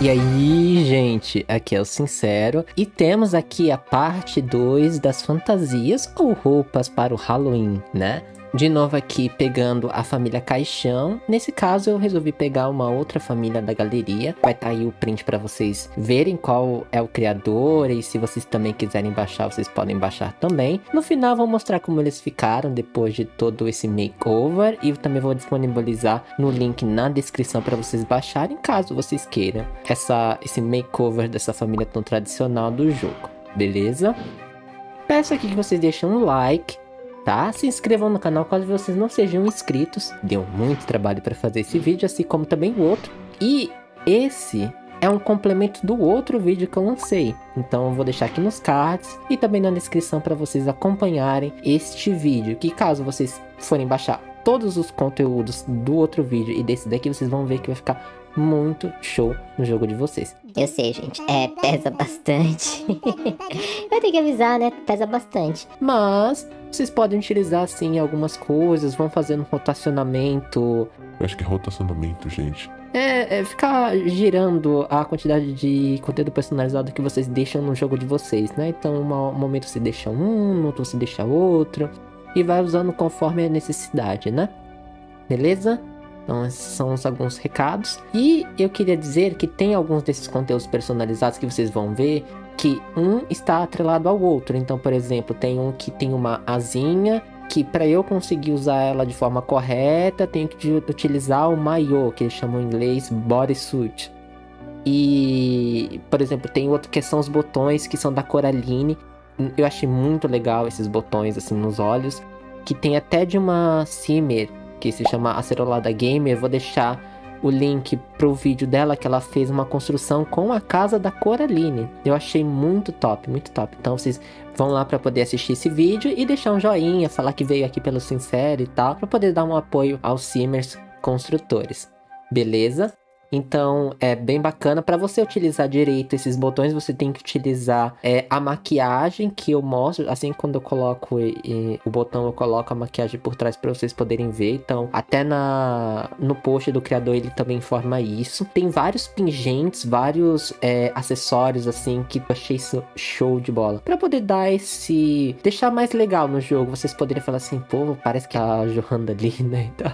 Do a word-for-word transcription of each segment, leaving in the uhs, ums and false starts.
E aí, gente, aqui é o Sincero e temos aqui a parte dois das fantasias ou roupas para o Halloween, né? De novo aqui pegando a família Caixão. Nesse caso eu resolvi pegar uma outra família da galeria. Vai estar aí o print para vocês verem qual é o criador. E se vocês também quiserem baixar, vocês podem baixar também. No final eu vou mostrar como eles ficaram depois de todo esse makeover. E eu também vou disponibilizar no link na descrição para vocês baixarem, caso vocês queiram essa, esse makeover dessa família tão tradicional do jogo. Beleza? Peço aqui que vocês deixem um like, tá? Se inscrevam no canal caso vocês não sejam inscritos. Deu muito trabalho para fazer esse vídeo, assim como também o outro. E esse é um complemento do outro vídeo que eu lancei. Então eu vou deixar aqui nos cards e também na descrição para vocês acompanharem este vídeo. Que caso vocês forem baixar todos os conteúdos do outro vídeo e desse daqui, vocês vão ver que vai ficar muito show no jogo de vocês. Eu sei, gente, é, pesa bastante. Eu tenho que avisar, né? Pesa bastante. Mas vocês podem utilizar, sim, algumas coisas. Vão fazendo rotacionamento. Eu acho que é rotacionamento, gente. É, é ficar girando a quantidade de conteúdo personalizado que vocês deixam no jogo de vocês, né? Então, um momento você deixa um, no outro você deixa outro. E vai usando conforme a necessidade, né? Beleza? Então esses são alguns recados. E eu queria dizer que tem alguns desses conteúdos personalizados que vocês vão ver que um está atrelado ao outro. Então, por exemplo, tem um que tem uma asinha, que para eu conseguir usar ela de forma correta, tenho que utilizar o maiô, que eles chamam em inglês bodysuit. E, por exemplo, tem outro que são os botões que são da Coraline. Eu achei muito legal esses botões assim nos olhos, que tem até de uma Simmer, que se chama Acerolada Gamer. Eu vou deixar o link pro vídeo dela, que ela fez uma construção com a casa da Coraline. Eu achei muito top, muito top. Então vocês vão lá para poder assistir esse vídeo e deixar um joinha, falar que veio aqui pelo Sincero e tal, para poder dar um apoio aos Simmers construtores. Beleza? Então é bem bacana. Para você utilizar direito esses botões, você tem que utilizar é, a maquiagem que eu mostro. Assim, quando eu coloco e, e, o botão, eu coloco a maquiagem por trás para vocês poderem ver. Então até na, no post do criador ele também informa isso. Tem vários pingentes, vários é, acessórios assim que eu achei isso show de bola. Para poder dar esse... deixar mais legal no jogo. Vocês poderiam falar assim, pô, parece que a Johanna ali, né? Então...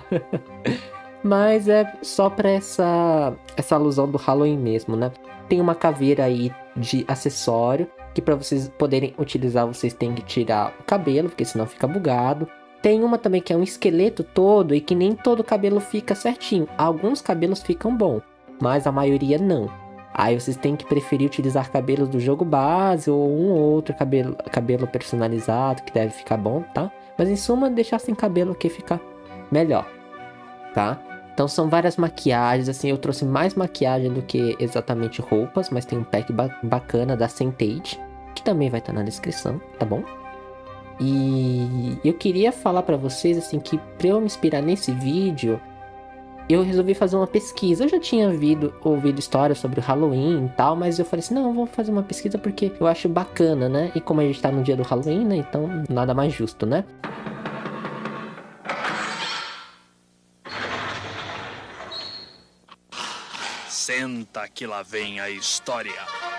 Mas é só pra essa, essa alusão do Halloween mesmo, né? Tem uma caveira aí de acessório, que pra vocês poderem utilizar, vocês têm que tirar o cabelo, porque senão fica bugado. Tem uma também que é um esqueleto todo e que nem todo cabelo fica certinho. Alguns cabelos ficam bom, mas a maioria não. Aí vocês têm que preferir utilizar cabelos do jogo base ou um ou outro cabelo, cabelo personalizado, que deve ficar bom, tá? Mas em suma, deixar sem cabelo que fica melhor, tá? Então são várias maquiagens, assim, eu trouxe mais maquiagem do que exatamente roupas, mas tem um pack ba bacana da Sentage, que também vai estar na descrição, tá bom? E eu queria falar pra vocês, assim, que pra eu me inspirar nesse vídeo, eu resolvi fazer uma pesquisa. Eu já tinha ouvido, ouvido histórias sobre o Halloween e tal, mas eu falei assim, não, eu vou fazer uma pesquisa porque eu acho bacana, né? E como a gente tá no dia do Halloween, né, então nada mais justo, né? Senta que lá vem a história.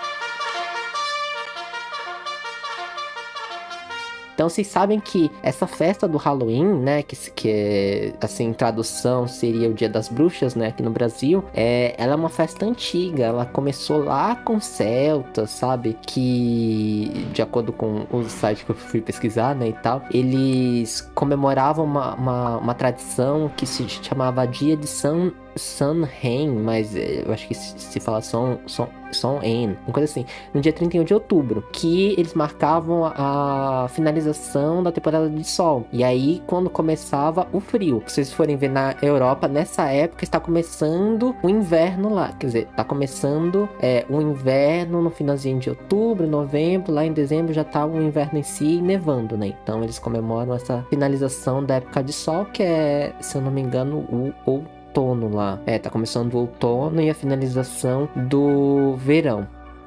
Então vocês sabem que essa festa do Halloween, né, que, que é, assim, em tradução seria o Dia das Bruxas, né, aqui no Brasil, é, ela é uma festa antiga, ela começou lá com celtas, sabe, que, de acordo com o site que eu fui pesquisar, né, e tal, eles comemoravam uma, uma, uma tradição que se chamava Dia de São Samhain, mas eu acho que se, se fala Som, Som, Samhain, uma coisa assim, no dia trinta e um de outubro, que eles marcavam a, a finalização da temporada de sol, e aí quando começava o frio. Se vocês forem ver na Europa, nessa época está começando o inverno lá, quer dizer, tá começando é, o inverno no finalzinho de outubro, novembro, lá em dezembro já tá o inverno em si nevando, né, então eles comemoram essa finalização da época de sol, que é, se eu não me engano, o outono lá. É, tá começando o outono e a finalização do verão.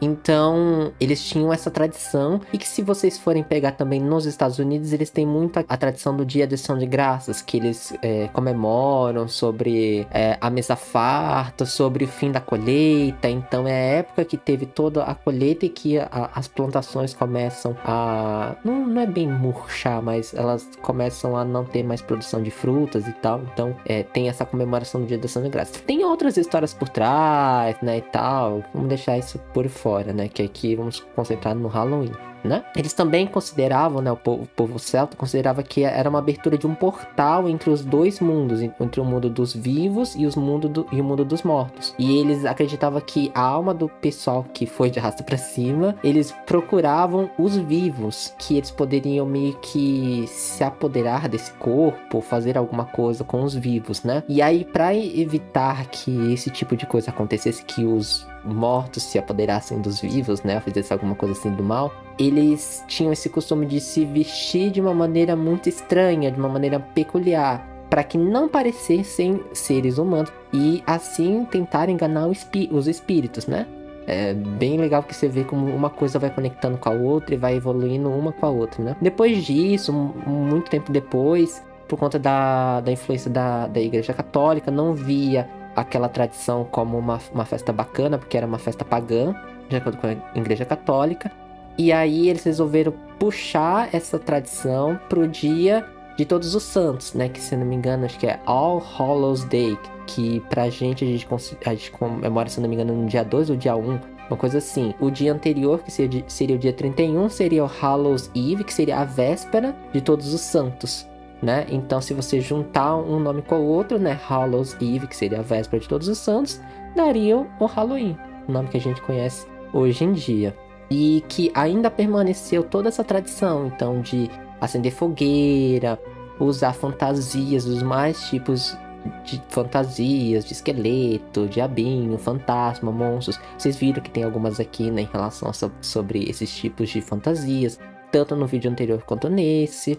Então, eles tinham essa tradição, e que se vocês forem pegar também nos Estados Unidos, eles têm muito a, a tradição do Dia de Ação de Graças, que eles é, comemoram sobre é, a mesa farta, sobre o fim da colheita. Então, é a época que teve toda a colheita e que a, as plantações começam a... Não, não é bem murchar, mas elas começam a não ter mais produção de frutas e tal. Então, é, tem essa comemoração do Dia de Ação de Graças. Tem outras histórias por trás, né, e tal. Vamos deixar isso por fora, né, que aqui vamos concentrar no Halloween, né? Eles também consideravam, né, o povo, o povo celta considerava que era uma abertura de um portal entre os dois mundos, entre o mundo dos vivos e, os mundo do, e o mundo dos mortos. E eles acreditavam que a alma do pessoal que foi de arrasta pra cima, eles procuravam os vivos, que eles poderiam meio que se apoderar desse corpo, fazer alguma coisa com os vivos, né? E aí, para evitar que esse tipo de coisa acontecesse, que os mortos se apoderassem dos vivos, né, fizesse alguma coisa assim do mal, eles tinham esse costume de se vestir de uma maneira muito estranha, de uma maneira peculiar, para que não parecessem seres humanos e assim tentar enganar os espíritos, né? É bem legal que você vê como uma coisa vai conectando com a outra e vai evoluindo uma com a outra, né? Depois disso, muito tempo depois, por conta da, da influência da, da Igreja Católica, não via aquela tradição como uma, uma festa bacana, porque era uma festa pagã, de acordo com a Igreja Católica. E aí eles resolveram puxar essa tradição pro dia de Todos os Santos, né? Que, se não me engano, acho que é All Hallows Day, que pra gente a gente, a gente comemora, se não me engano, no dia dois ou dia um, uma coisa assim. O dia anterior, que seria, seria o dia trinta e um, seria o Hallows Eve, que seria a véspera de Todos os Santos, né? Então, se você juntar um nome com o outro, né, Hallows Eve, que seria a véspera de Todos os Santos, daria o Halloween, o nome que a gente conhece hoje em dia. E que ainda permaneceu toda essa tradição, então, de acender fogueira, usar fantasias, os mais tipos de fantasias, de esqueleto, diabinho, fantasma, monstros. Vocês viram que tem algumas aqui, né, em relação a so- sobre esses tipos de fantasias, tanto no vídeo anterior quanto nesse.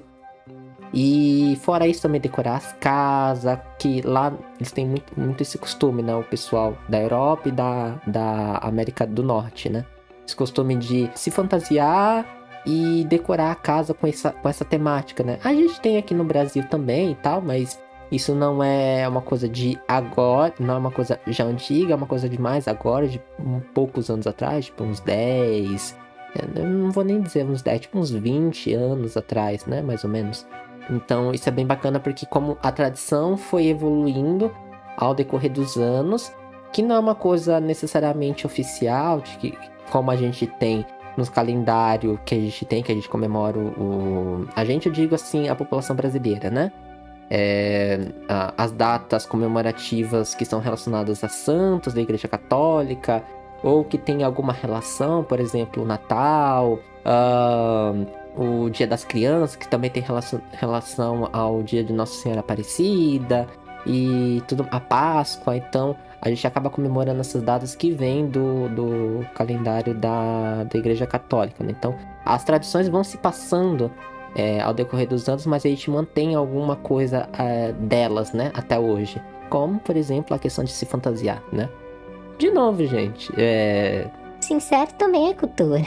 E fora isso, também decorar as casas, que lá eles têm muito, muito esse costume, né? O pessoal da Europa e da, da América do Norte, né? Esse costume de se fantasiar e decorar a casa com essa, com essa temática, né? A gente tem aqui no Brasil também e tal, mas isso não é uma coisa de agora, não é uma coisa já antiga, é uma coisa de mais agora, de um poucos anos atrás, tipo uns dez, eu não vou nem dizer uns dez, tipo uns vinte anos atrás, né? Mais ou menos. Então isso é bem bacana porque como a tradição foi evoluindo ao decorrer dos anos, que não é uma coisa necessariamente oficial, de que, como a gente tem nos calendários que a gente tem, que a gente comemora o... o a gente, eu digo assim, a população brasileira, né? É, a, as datas comemorativas que são relacionadas a santos da Igreja Católica, ou que tem alguma relação, por exemplo, o Natal, uh, o Dia das Crianças, que também tem relação, relação ao Dia de Nossa Senhora Aparecida, e tudo, a Páscoa. Então a gente acaba comemorando essas datas que vêm do, do calendário da, da Igreja Católica, né? Então as tradições vão se passando é, ao decorrer dos anos, mas a gente mantém alguma coisa é, delas, né, até hoje, como por exemplo a questão de se fantasiar, né? De novo, gente, é... Sincero também é cultura.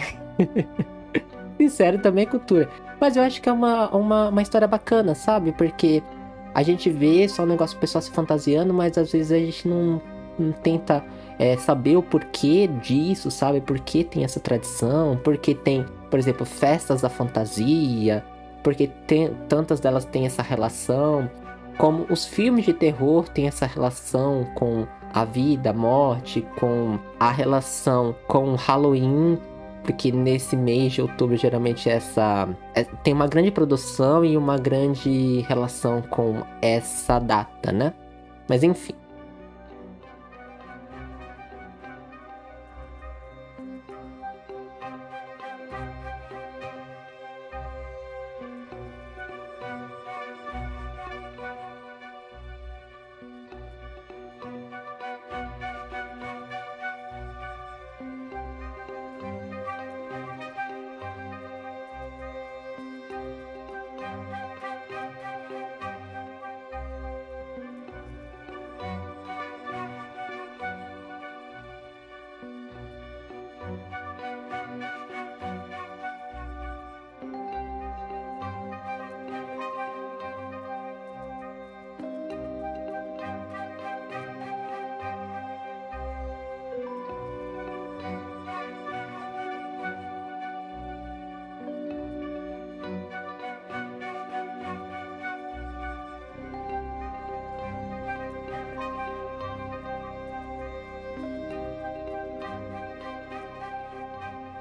Sincero também é cultura. Mas eu acho que é uma, uma, uma história bacana, sabe? Porque a gente vê só o negócio do pessoal se fantasiando, mas às vezes a gente não, não tenta é, saber o porquê disso, sabe? Por que tem essa tradição, porque tem, por exemplo, festas da fantasia, porque tem, tantas delas têm essa relação, como os filmes de terror têm essa relação com a vida, a morte, com a relação com Halloween, porque nesse mês de outubro geralmente essa é, tem uma grande produção e uma grande relação com essa data, né? Mas enfim.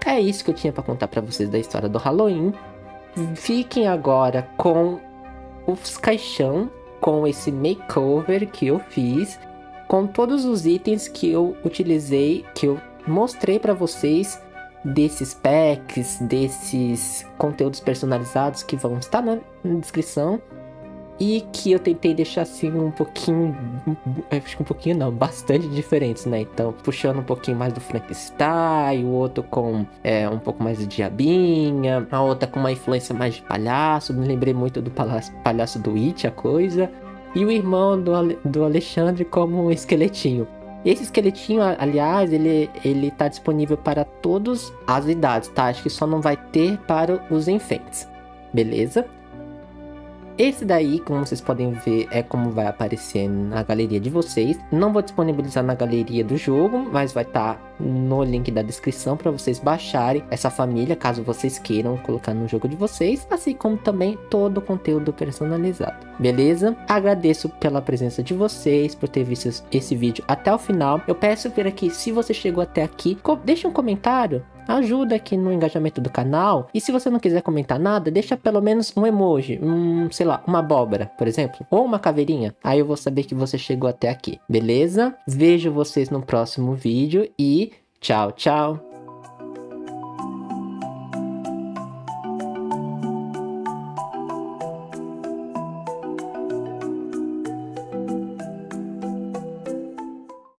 é isso que eu tinha pra contar pra vocês da história do Halloween. Fiquem agora com os caixão, com esse makeover que eu fiz, com todos os itens que eu utilizei, que eu mostrei pra vocês, desses packs, desses conteúdos personalizados que vão estar na descrição. E que eu tentei deixar assim um pouquinho, acho que um pouquinho não, bastante diferentes, né? Então, puxando um pouquinho mais do Frankenstein, o outro com é, um pouco mais de diabinha, a outra com uma influência mais de palhaço, me lembrei muito do palhaço, palhaço do It, a coisa. E o irmão do, Ale, do Alexandre como um esqueletinho. Esse esqueletinho, aliás, ele, ele tá disponível para todas as idades, tá? Acho que só não vai ter para os infants, beleza? Esse daí, como vocês podem ver, é como vai aparecer na galeria de vocês. Não vou disponibilizar na galeria do jogo, mas vai estar no link da descrição para vocês baixarem essa família, caso vocês queiram colocar no jogo de vocês, assim como também todo o conteúdo personalizado. Beleza? Agradeço pela presença de vocês, por ter visto esse vídeo até o final. Eu peço por aqui, se você chegou até aqui, deixa um comentário. Ajuda aqui no engajamento do canal. E se você não quiser comentar nada, deixa pelo menos um emoji, um, sei lá, uma abóbora, por exemplo, ou uma caveirinha. Aí eu vou saber que você chegou até aqui, beleza? Vejo vocês no próximo vídeo e tchau, tchau!